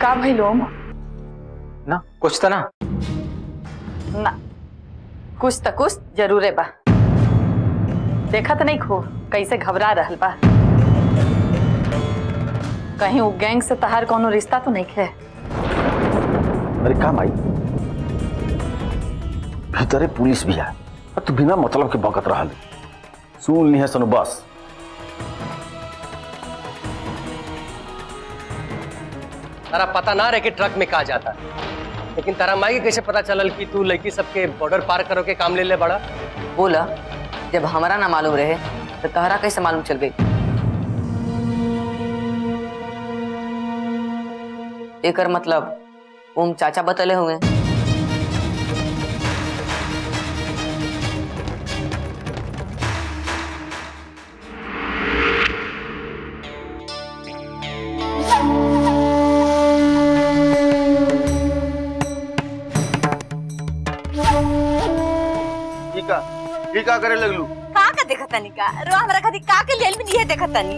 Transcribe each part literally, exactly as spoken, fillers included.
का भइलो ना कुछ तो ना ना कुछ तो कुछ जरूर है बा। देखा तो नहीं खो कैसे घबरा रहल बा। कहीं वो गैंग से तहार कोनो रिश्ता तो नहीं है? अरे का माई भीतरे पुलिस भी है, तू बिना मतलब के बकत रहल। सुन ली है सनु बस। तारा पता ना रहे कि ट्रक में कहा जाता, लेकिन तारा माई के कैसे पता चलल कि तू लड़की सबके बॉर्डर पार करो के काम ले ले बड़ा? बोला जब हमारा ना मालूम रहे तो तहरा कैसे मालूम चल गई? एकर मतलब ओम चाचा बतले हुए। की का करे लगलू? का का देखत तनी का रो हमरा खातिर का के लेल भी नहीं देखत तनी।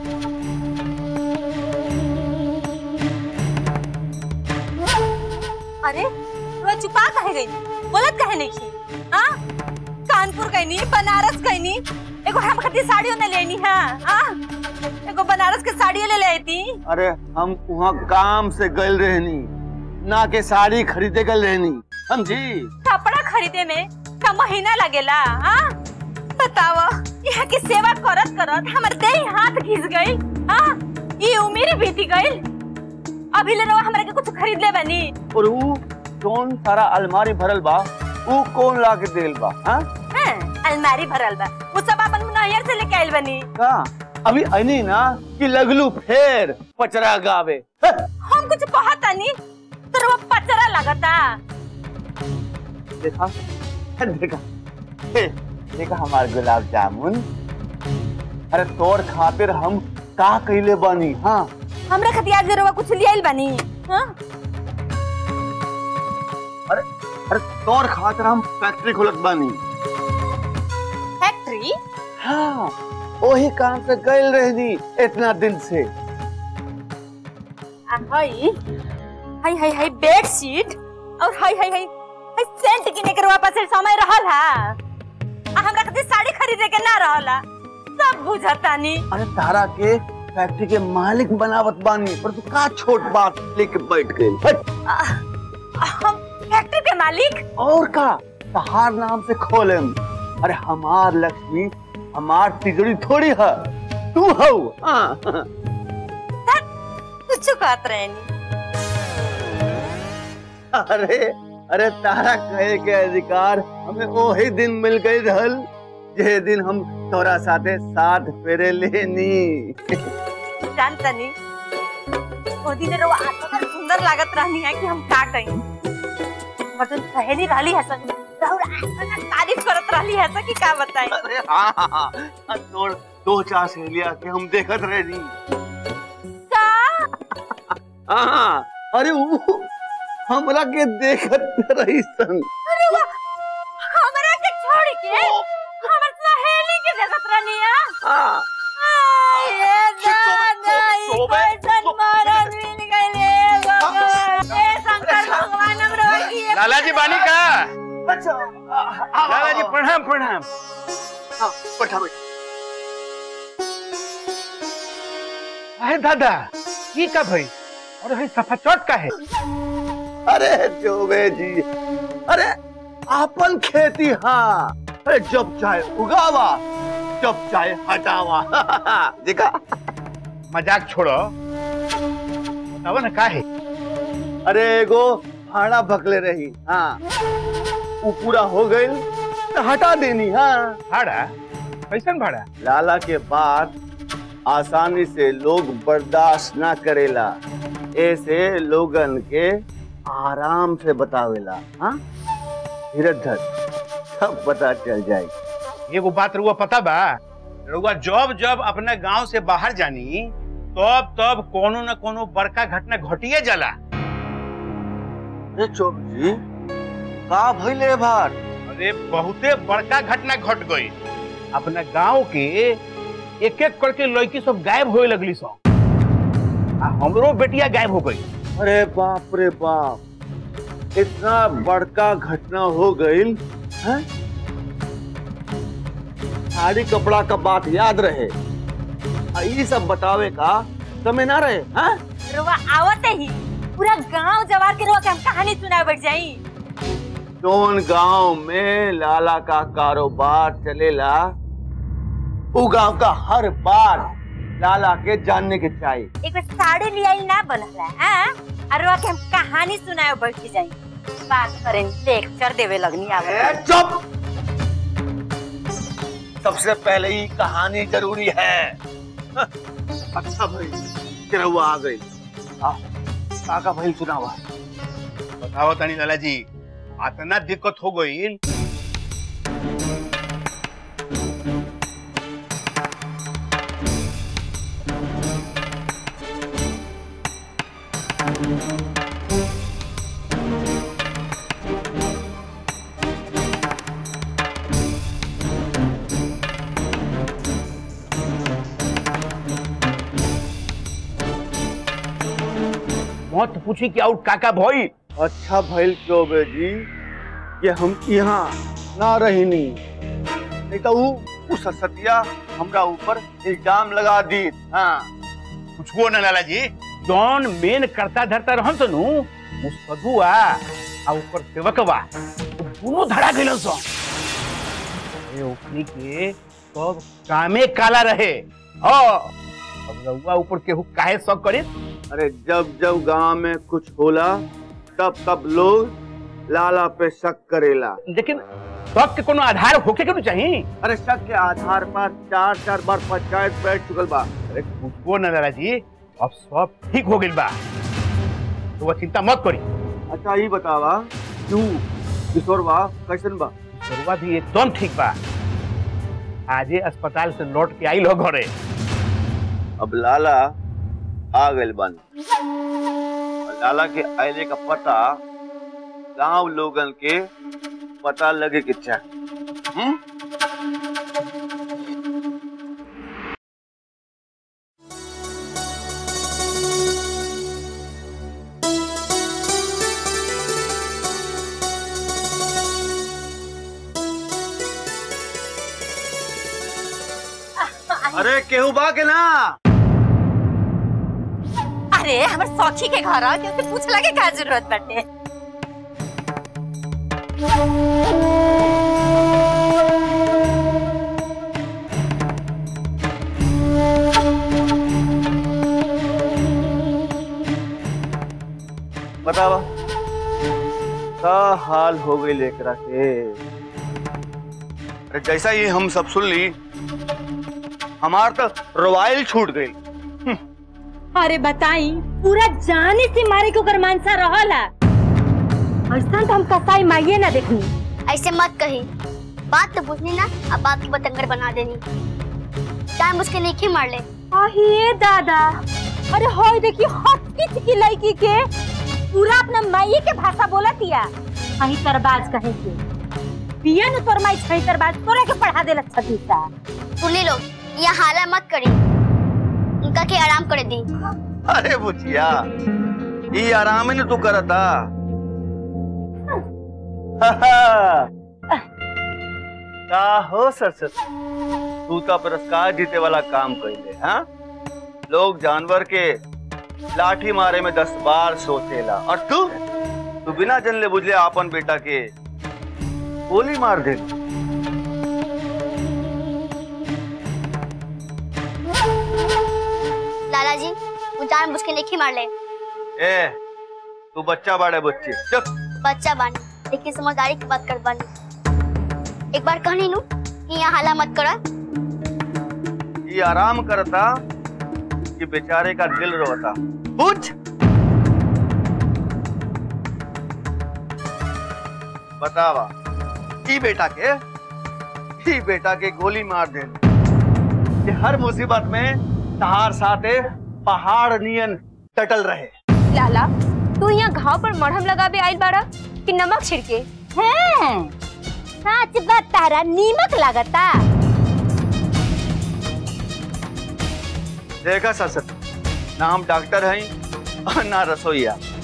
अरे रो चुपा काहे गई? बोलत काहे नहीं की? हां कानपुर गईनी, बनारस गईनी, एगो हम खातिर साड़ी न लेनी है। हां एगो बनारस के साड़ी ले लेती। अरे हम वहाँ काम से गइल रहनी, ना के साड़ी खरीदे गइल रहनी, समझी? कपड़ा खरीदे में का महीना लगेला? हाँ बताओ, यहाँ की सेवा करत करत हमर देह हाथ घिस गई। हाँ ये उम्र बीती गई, अभी ले रहो हमरा के कुछ खरीद ले बनी। और वो कौन सारा अलमारी भरल बा, वो कौन ला के देल बा? हाँ अलमारी भरल बा, वो सब अपन नैयर से लेके आइल बनी। का अभी अनी ना कि लगलू फेर पचरा गावे। हम कुछ कहता नहीं तो वो पचरा लगता। देखा देखा देखा हमार गुलाब जामुन। अरे तोर खातिर हम का कइले बानी। हाँ हमरा खातिर आज जरूर कुछ ले आइल बानी। हाँ अरे अरे तोर खातिर हम फैक्ट्री खोलत बानी। फैक्ट्री? हाँ वही काम से गइल रहनी इतना दिन से। हाय हाय हाय हाय बेडशीट और हाय हाय हाय सेंट किने के वापस समय रहल है। हमरा खातिर साड़ी खरीदे के ना रहला, सब बुझता नहीं। अरे तारा के फैक्ट्री के मालिक बनावत बानी, पर तू का छोट बात लेके बैठ गई। हम फैक्ट्री के मालिक? और का तहार नाम से खोलेम। अरे हमार लक्ष्मी हमार तिजोरी थोड़ी है, तू हो। कुछ कहत रहनी। अरे अरे तारा कहे के अधिकार हमें वही दिन मिल गई रहल जे दिन हम तोरा साथे साथ फेरे लेनी। जानता नहीं वो दिन रो आत्मा सुंदर लागत रहनी है कि हम का कहीं मतलब सहेली रहली है सब और आत्मा तारीफ करत रहली है सब कि का बताई। अरे हां हां हां तोड़ दो चार सहेलियां के हम देखत रहनी का। हां अरे वो हमरा के देखत रही सन। अरे वाह हमरा के छोड़ के हमर सहेली के देखत रहनी है। हां ये दादा ई कैसन मरद मिल गइले भगवान। ए शंकर भगवान हमरो की लाला जी बानी का? अच्छा लाला जी प्रणाम प्रणाम। हां बैठा बैठ। अरे दादा ये का भाई और है सफा चोट का है? अरे जोबे जी अरे आपन खेती। हाँ अरे जब चाहे उगावा जब चाहे हटावा। देखा मजाक छोड़ो, बताओ ना का है? अरे एगो भाड़ा भकले रही। हाँ वो पूरा हो गई तो हटा देनी। हाँ भाड़ा? कैसन भाड़ा? लाला के बाद आसानी से लोग बर्दाश्त ना करेला, ऐसे लोगन के आराम से बतावेला। हाँ धीरज धर सब पता चल जाएगी। एगो बात रुआ पता बा, रुआ जब जब अपने गांव से बाहर जानी तब तब कोनो न कोनो बड़का घटना घटिए जाला। अरे चौब जी का भइले बार? अरे बहुते बड़का घटना घट गई। अपने गांव के एक एक करके लड़की सब गायब होए लगली सब, आ हमरो बेटिया गायब हो गई। अरे बाप रे बाप, इतना बड़का घटना हो गई है। साड़ी कपड़ा का बात याद रहे, ये सब बतावे का समय ना रहे। हाँ रुआ आवते ही पूरा गांव जवार के रुआ के हम कहानी सुना बैठ जाई। जोन गांव में लाला का कारोबार चलेला, वो गांव का हर बात लाला के जानने के चाहिए। एक बार साड़ी लिया ना बनला, हाँ और रुआ के हम कहानी सुनाए बैठ जाई। बात करें लेक्चर देवे लगनी आवत। चुप, सबसे पहले ही कहानी जरूरी है। अच्छा भाई तेरा हुआ आ गई, काका भाई सुनावा। बताओ तनी लाला जी, इतना दिक्कत हो गई। मत पूछी कि आउट काका भाई। अच्छा भाई चौबे जी, ये हम यहाँ ना रही नहीं, नहीं तो वो सतिया हमरा ऊपर इल्जाम लगा दी। हाँ कुछ वो ना लाला जी, जौन मेन करता धरता रहन सनु उस सदुआ आ ऊपर सेवकवा दोनों धड़ा गइलन सो। ए ओकनी के सब कामे काला रहे। ओ अब रउआ ऊपर केहू काहे शक करे? अरे जब जब गांव में कुछ होला तब तब लोग लाला पे शक करेला। लेकिन शक के कोनो आधार होके क्यों चाहिए? अरे शक के आधार पर चार चार बार पंचायत बैठ चुकल बा। अरे कुछ वो ना लाला जी, अब सब ठीक हो गइल बा, तो वो चिंता मत करी। अच्छा ये बतावा क्यों किशोरवा कैसन बा? किशोरवा भी एकदम ठीक बा, आजे अस्पताल से लौट के आई लोग घरे। अब लाला आ गए बन, लाला के आयले का पता गांव लोगन के पता लगे कि चाहिए। अरे केहू बा के ना? अरे हमारे सौखी के घर आ के पूछ लगे क्या जरूरत बाटे। बतावा का हाल हो गई लेकरा के? अरे जैसा ही हम सब सुन ली, हमार तो रोवाइल छूट गई। अरे बताई, पूरा जाने से मारे को कर मानसा रहला। ऐसा तो हम कसाई माइये ना देखनी। ऐसे मत कही, बात तो बुझनी ना, अब बात की बतंगर बना देनी। टाइम उसके नीचे मार ले। अहे दादा, अरे होय देखी हटकिच की लड़की के पूरा अपना माइये के भाषा बोला दिया। अही तरबाज कहे के पिया न तोर माई छई तरबाज तोरा के पढ़ा देला छतीसा। सुनी लो, यहाँ हाला मत करी, उनका के आराम करे दी। अरे बुचिया, ये आराम ही न तू करता। का हो सरस्वती, तू तो पुरस्कार जीते वाला काम कइले। हाँ, लोग जानवर के लाठी मारे में दस बार सोचेला, और तू तू बिना जनले बुझले आपन बेटा के गोली मार दे। लाला जी, वो जान बुझ के लेखी मार ले। ए, तू बच्चा बाड़े बच्चे, चुप। बच्चा बानी, लेकिन समझदारी की बात कर बानी। एक बार कहनी नू कि यहाँ हाला मत करा। ये आराम करता कि बेचारे का दिल रोता। पूछ, बतावा ई बेटा के ई बेटा के गोली मार दे। ये हर मुसीबत में तहार साथे पहाड़ नियन टटल रहे। लाला, तू यहाँ घाव पर मरहम लगावे आइल बाड़ा कि नमक छिड़के? हैं, सच बात तारा नीमक लागता। देखा सरस्वती, ना हम डॉक्टर हैं और ना रसोईया।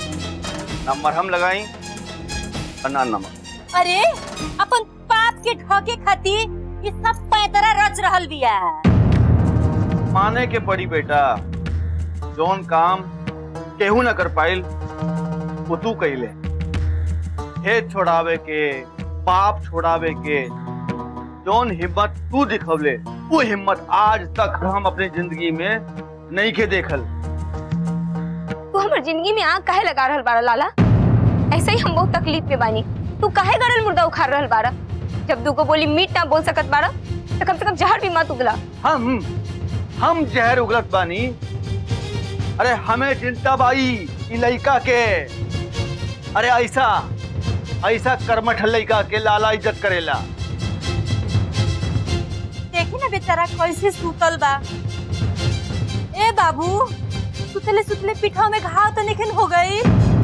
ना मरहम लगाई और ना नमक। अरे अपन पाप के ढके खातिर ये सब पैतरा रच रहल बिया। माने के पड़ी बेटा, जोन काम केहू न कर पाइल वो तू कइले। खेत छोड़ावे के, पाप छोड़ावे के जोन हिम्मत तू दिखवले, वो हिम्मत आज तक हम अपनी जिंदगी में नहीं के देखल। तू हमार जिंदगी में आग काहे लगा रहल बारा लाला? ऐसे ही हम बहुत तकलीफ में बानी, तू काहे गड़ल मुर्दा उखाड़ रहल बारा? जब दूगो बोली मीट ना बोल सकत बारा तो कम से कम जहर भी मत उगला। हम हम जहर उगलत बानी? अरे हमें चिंता बाई ई लइका के। अरे ऐसा ऐसा कर्मठ लइका के लाला इज्जत करेला। देखी ना बेचारा कैसे सुतल बा। ए बाबू, सुतले सुतले पिठा में घाव तो निकल हो गई।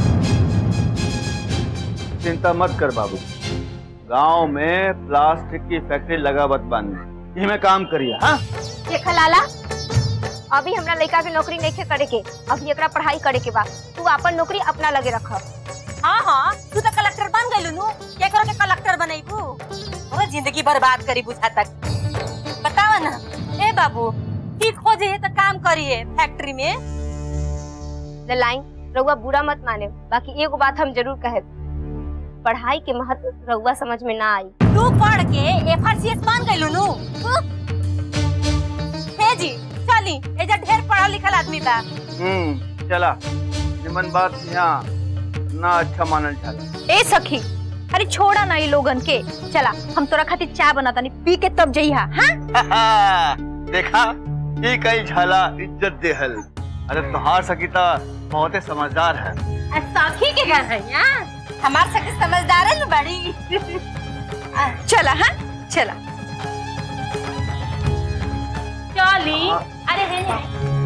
चिंता मत कर बाबू, गांव में प्लास्टिक की फैक्ट्री लगावत बानी, इमे काम करिए। हाँ देखा लाला, अभी हमरा लड़का के नौकरी नहीं करे के, अभी एकरा पढ़ाई करे के बा। तू अपन नौकरी अपना लगे रख। हाँ हाँ, तू तो कलेक्टर बन गई नु, क्या करो के कलेक्टर बनेबू? और जिंदगी बर्बाद करी बुझा तक। बतावा ना ए बाबू, ठीक हो जाए तो काम करिए फैक्ट्री में। ललाइन रउआ बुरा मत माने, बाकी एगो बात हम जरूर कहे, पढ़ाई के महत्व रउआ समझ में ना आई। तू पढ़ के एफआरसीएस बन गई नु। हे जी चली, एजा ढेर पढ़ा लिखल आदमी बा। हम्म चला, निमन बात यहाँ ना अच्छा मानल चला। ए सखी, अरे छोड़ा ना ये लोगन के, चला हम तोरा खातिर चाय बनाता नहीं, पी के तब जइहा। हाँ देखा ये कई झाला इज्जत देहल। अरे तुहार सकीता बहुत समझदार है। सखी के घर है यहाँ, हमार सखी समझदार है न बड़ी। चला। हाँ चला चली। अरे है ना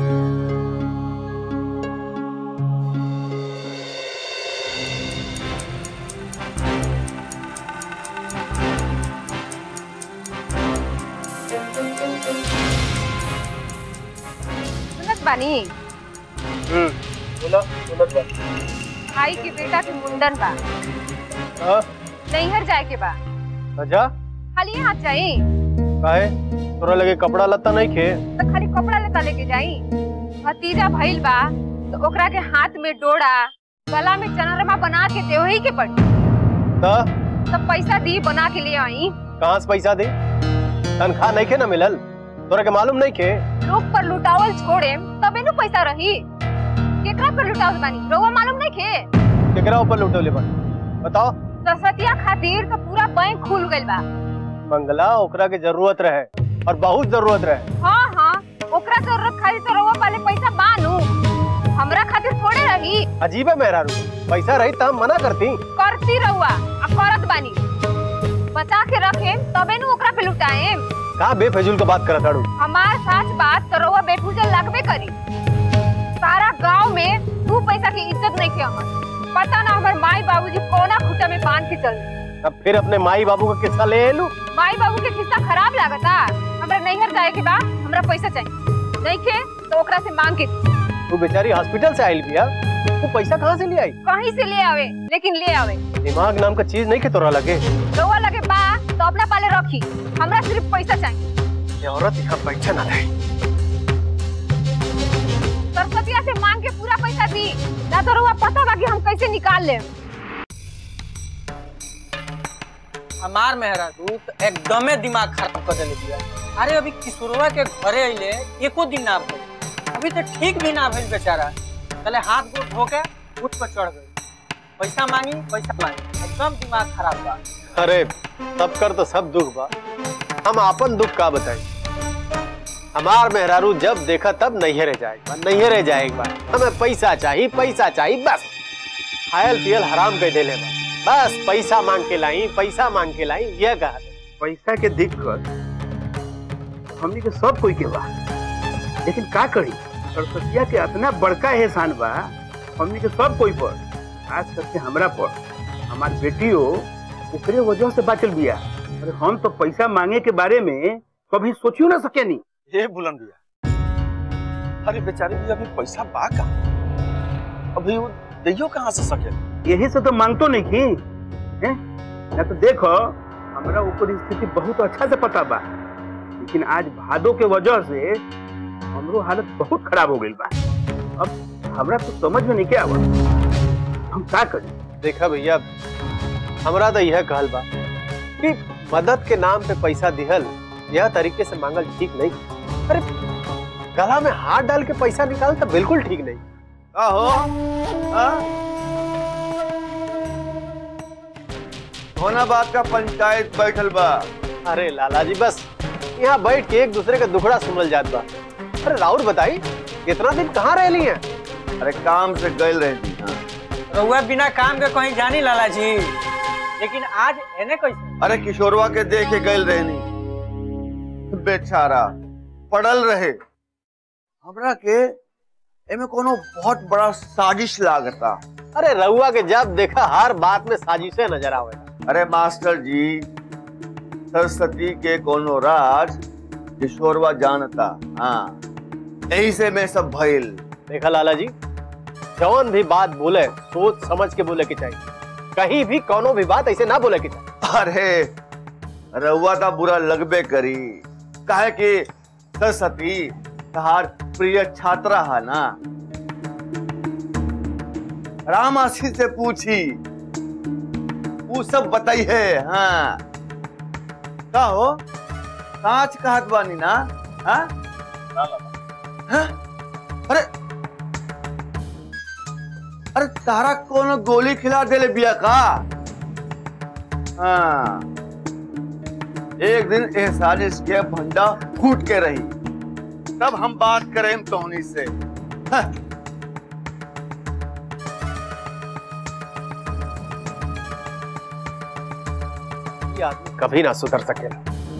बानी। हम्म बोला बोला बा। भाई के बेटा के मुंडन बा। हां नैहर जाए के बा। अच्छा खाली हाथ जाई? काहे तोरा लगे कपड़ा लत्ता नहीं खे? तो खाली कपड़ा लत्ता लेके जाई? भतीजा भइल बा तो ओकरा के हाथ में डोरा, गला में चनरमा बना के देवही के पड़ी। त सब पैसा दी बना के ले आई। कहां से पैसा दे? तनखा नहीं खे ना मिलल? तोरा के मालूम नहीं खे? लोग पर लुटावल छोड़े तबे नु पैसा रही। केकरा पर लुटावल बानी रउआ मालूम नहीं खे? केकरा ऊपर लुटवले बानी बताओ? सरस्वतिया खातिर तो पूरा बैंक खुल गइल बा। मंगला ओकरा के जरूरत रहे और बहुत जरूरत रहे। हां हां, ओकरा जरूरत खातिर तो रउआ पाले पैसा बानू, हमरा खातिर थोड़े रही। अजीब है मेहरारू, पैसा रही त हम मना करती। करती रउआ आ करत बानी, बचा के रखे तबे नु ओकरा पे लुटाए। का बेफजूल का बात करत आड़ू? हमार सच बात तो रउआ बेफजूल लगबे करी। सारा गांव में तू पैसा की इज्जत नहीं के हमर। पता ना हमर माई बाबूजी कोना खुटा में बांध के चल। अब फिर अपने माई बाबू का किस्सा ले लू? माई बाबू के किस्सा खराब लागता। हमरा नैहर जाए के बा, हमरा पैसा चाहिए। नहीं के तो ओकरा से मांग के। तू बेचारी हॉस्पिटल से आइल बिया, तू पैसा कहां से ले आई? कहीं से ले आवे, लेकिन ले आवे। दिमाग नाम का चीज नहीं के तोरा लगे? रउआ लगे बा तो अपना पाले रखी, हमरा सिर्फ पैसा चाहिए। ये औरत यहाँ पैसा ना दे। सरस्वतिया से मांग के पूरा पैसा दी, ना तो रउआ पता बा कि हम कैसे निकाल ले। हमार मेहरारू तो एकदमे दिमाग खराब कर देले बिया। अरे अभी किशोरवा के घरे अइले एको दिन ना भइल, अभी तो ठीक भी ना भइल बेचारा। पहले हाथ गोड़ धो के उठ पर चढ़ गई, पैसा मांगी पैसा मांगी, एकदम दिमाग खराब बा। अरे सब कर तो सब दुख बा, हम अपन दुख का बताई। हमार मेहरारू जब देखा तब नैहरे जाएगा नैहरे जाएगा, हमें पैसा चाहिए पैसा चाहिए बस। खायल पियल हराम कर देले बा, बस पैसा मांग के लाई पैसा मांग के लाई ये कहा। पैसा के दिक्कत हमनी के सब कोई के बा, लेकिन का करी सरस्वतिया के इतना बड़का एहसान बा हमनी के सब कोई पर, खास करके हमरा पर। हमार बेटियों ओकरे वजह से बाचल बिया। अरे हम तो पैसा मांगे के बारे में कभी सोचियो ना सके नी। ये बुलंद बिया, अरे बेचारे भी अभी पैसा बा का? अभी वो दैयो कहाँ से सके? यही से तो मांगतो नहीं की हैं? ना तो देखो हमरा ऊपर स्थिति बहुत अच्छा से पता बा, लेकिन आज भादो के वजह से हमरो हालत बहुत खराब हो गई बा। अब हमरा तो समझ में नहीं क्या आवा, हम क्या करें? देखा भैया, हमरा तो यह कहल बा कि मदद के नाम पे पैसा दिहल यह तरीके से मांगल ठीक नहीं। अरे गला में हाथ डाल के पैसा निकाल तो बिल्कुल ठीक नहीं। आहो होना बात का पंचायत बैठल बा। अरे लाला जी बस यहाँ बैठ के एक दूसरे का दुखड़ा सुनल जात बा। अरे राउर बताई कितना दिन कहाँ रह ली है? अरे काम से गए रहे थी। हाँ। रउआ बिना काम के कहीं जानी लाला जी, लेकिन आज एने कैसे? अरे किशोरवा के देखे गए रहनी, बेचारा पड़ल रहे। हमरा के एमे कोनो बहुत बड़ा साजिश लागता। अरे रउआ के जब देखा हर बात में साजिशें नजर आवे। अरे मास्टर जी, सरस्वती के कोनो राज किशोरवा जानता। हाँ, यही से मैं सब भइल। देखा लाला जी, जौन भी बात बोले सोच समझ के बोले के चाहिए। कहीं भी कोनो भी बात ऐसे ना बोले के चाहिए। अरे रउआ तो बुरा लगबे करी, काहे कि सरस्वती तहार प्रिय छात्रा है ना। राम आशीष से पूछी, वो सब बताई है। हाँ का हो कांच कहत बानी ना? हाँ? हाँ? अरे अरे तारा कोनो गोली खिला देले बिया का? हाँ, एक दिन ए साजिश के भंडा फूट के रही, तब हम बात करें तोहनी से। हाँ। ये आदमी कभी ना सुधर सकेला।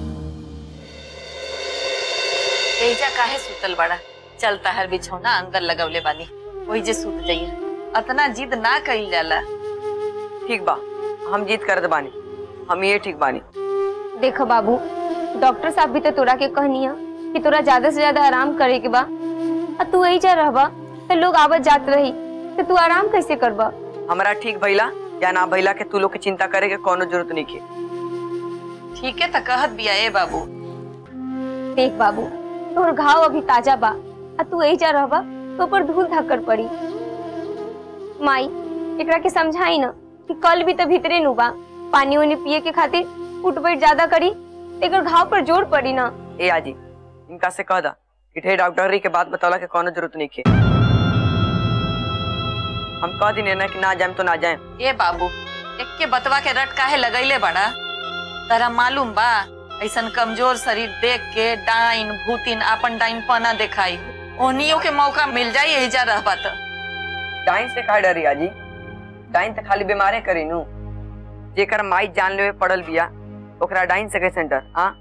एजा काहे सुतल बड़ा? चलता हर बिछौना अंदर लगवले बानी, वही जे सुत जाइए। अतना जिद ना कइल जाला। ठीक बा, हम जिद करत बानी, हम ये ठीक बानी। देखो बाबू, डॉक्टर साहब भी तो तोरा के कहनी है कि तोरा ज्यादा से ज्यादा आराम करे के बा, और तू यही जा रहबा तो लोग आवत जात रही तो तू आराम कैसे करबा? हमारा ठीक भइला या ना भइला के तू लोग की चिंता करे के कोनो जरूरत नहीं के। ठीक है त कहत बिया ए बाबू। देख बाबू, तोर घाव अभी ताजा बा, और तू यही जा रहबा तो ऊपर धूल धक्कर पड़ी। माई एकरा के समझाई ना कि कल भी तो भीतरे नु बा, पानी वानी पिए के खातिर उठ बैठ ज्यादा करी, एकर घाव पर जोर पड़ी ना। ए आजी, इनका से कह दा कि ढेर डॉक्टरी के बात बताला के कोनो जरूरत नहीं के। हम कह दिन ना कि ना जाएम तो ना जाएम। ए बाबू, एक के बतवा के रट काहे लगैले बड़ा? तरा मालूम बा ऐसन कमजोर शरीर देख के डाइन भूतिन अपन डाइन पना दिखाई, ओनियो के मौका मिल जाई एजा रहबा त। डाइन से का डरी आजी? डाइन तो खाली बीमारे करी नु, जेकर माई जान लेवे पड़ल बिया ओकरा डाइन से कैसे डर? हाँ,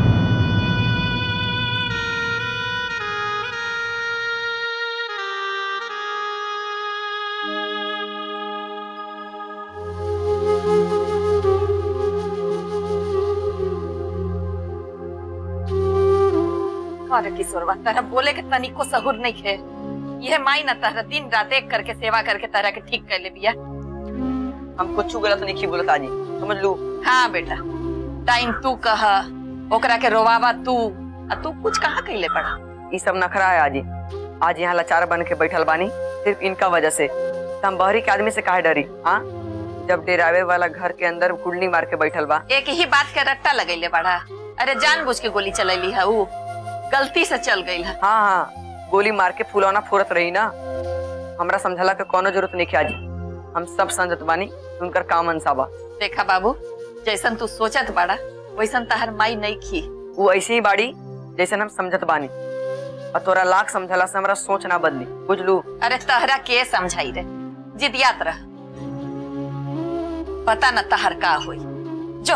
अरे किशोरवा, तारा बोले के तनिको सहूर नहीं है। यह माई ना तारा दिन रात एक करके सेवा करके तारा के ठीक कर ले बिया। हम कुछ गलत नहीं बोलत आजी, समझ लू। हाँ बेटा, टाइम तू कहा, ओकरा के रोवावा तू, आ तू कुछ कहाँ कहले पड़ा? ये सब नखरा है आजी। आज यहाँ लाचार बन के बैठल बानी सिर्फ इनका वजह से। हम बहरी के आदमी से काहे डरी? हाँ, जब डेरावे वाला घर के अंदर कुंडली मार के बैठल बा। एक ही बात के रट्टा लगैले बड़ा। अरे जानबूझ के गोली चलैली है, वो गलती से चल गई है। हाँ हाँ, गोली मार के फुलौना फोड़त रही ना। हमरा समझला के कोनो जरूरत नहीं आजी, हम सब समझत बानी उनकर काम अंसाबा। देखा बाबू, जैसन तू सोचत बाड़ा वैसन तहर माई नहीं खी। वो ऐसी ही बाड़ी जैसन हम समझत बानी, और तोरा लाख समझला से हमरा सोच ना बदली, बुझलू। अरे तहरा के समझाई रे, जिदियात रह, पता न तहर का होई। जो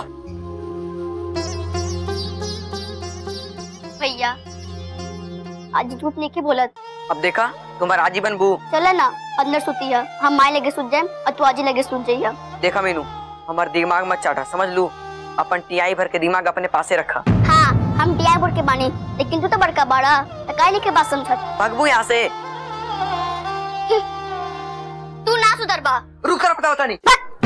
भैया आज झूठ नहीं के बोलत। अब देखा तुम्हारा आजीवन बू। चला ना अंदर सुती है, हम माई लगे सुत जाए और तू आजी लगे सुत जाइए। देखा मीनू, हमार दिमाग मत चाटा, समझ लू। अपन टियाई भर के दिमाग अपने पासे रखा। हाँ, हम टियाई भर के बानी, लेकिन तू तो बड़का बड़ा तो काहे के बात समझत? भगबू यहाँ से। तू ना सुधरबा। रुक कर पता होता नहीं।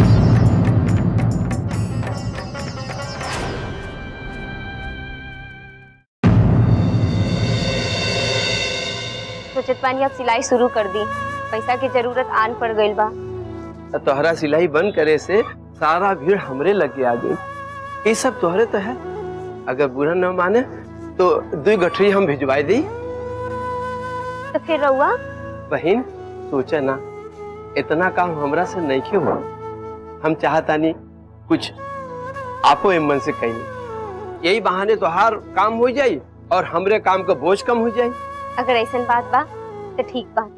सोचत बानी अब सिलाई शुरू कर दी, पैसा की जरूरत आन पड़ गई बा। तोहरा सिलाई बंद करे से सारा भीड़ हमरे लगे आ गई। ये सब तोहरे तो है, अगर बुरा न माने तो दो गठरी हम भिजवाई दी। तो फिर रहुआ बहन सोचा ना, इतना काम हमरा से नहीं क्यों हुआ। हम चाहता नहीं कुछ आपो मन से कहीं, यही बहाने तो हर काम हो जाए और हमरे काम का बोझ कम हो जाए। अगर ऐसा बात बा तो ठीक बा,